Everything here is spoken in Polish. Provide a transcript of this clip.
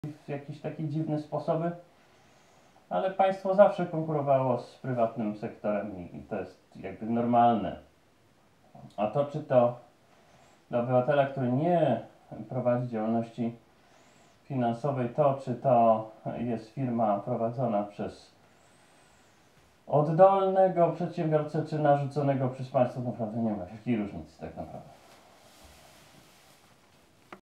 w jakieś takie dziwne sposoby, ale państwo zawsze konkurowało z prywatnym sektorem i to jest jakby normalne. A to, czy to dla obywatela, który nie prowadzi działalności finansowej, to czy to jest firma prowadzona przez oddolnego przedsiębiorcę, czy narzuconego przez państwo, naprawdę nie ma wielkiej różnicy tak naprawdę.